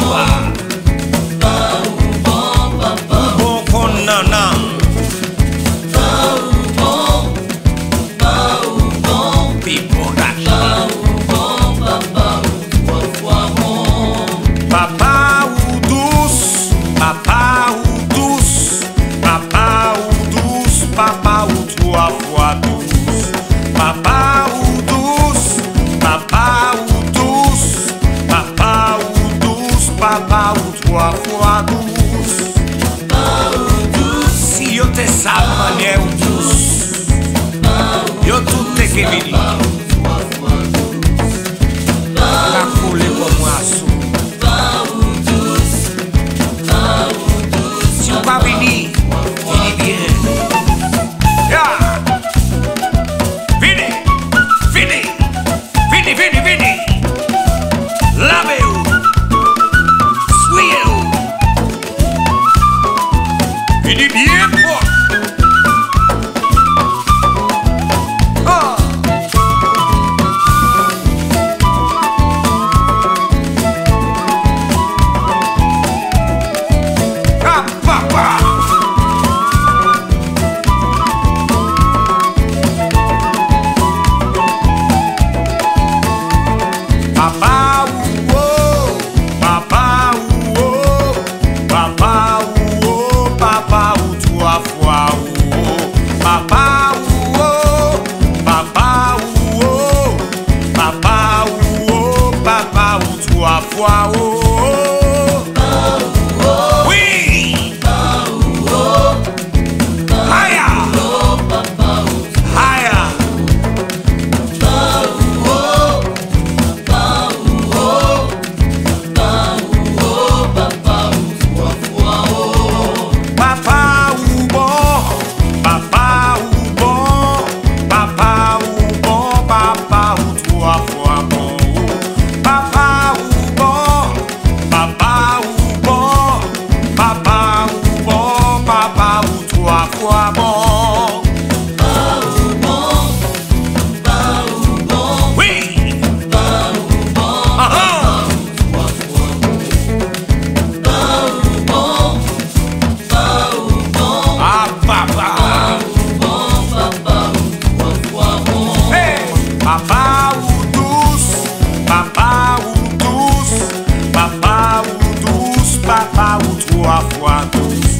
Papa ou trois fois douce. Si yo te sa manière ou douce, yo tout te kevini. La coule comme moi sous. Si ou pas vini, vini bien. Vini, vini, vini, vini, vini. Lave-vous. Vini bien quoi. Papa. Papa ou oh, papa ou oh, papa ou oh, papa ou trois fois ou papa ou oh, papa ou oh, papa ou oh, papa ou trois fois oh. Oui. Haya. Haya. Papa ou bon, papa ou bon, papa ou bon, papa ou trois fois bon. Papa ou bon, papa ou bon, papa ou bon, papa ou trois fois bon. Oui. Ah papa. Hey. Papa ou douce, papa ou douce, papa ou douce, papa ou trois fois douce.